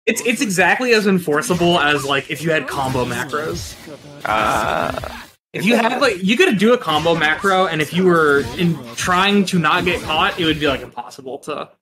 It's exactly as enforceable as like if you had combo macros. If you had like you could do a combo macro, and if you were trying to not get caught, it would be like impossible to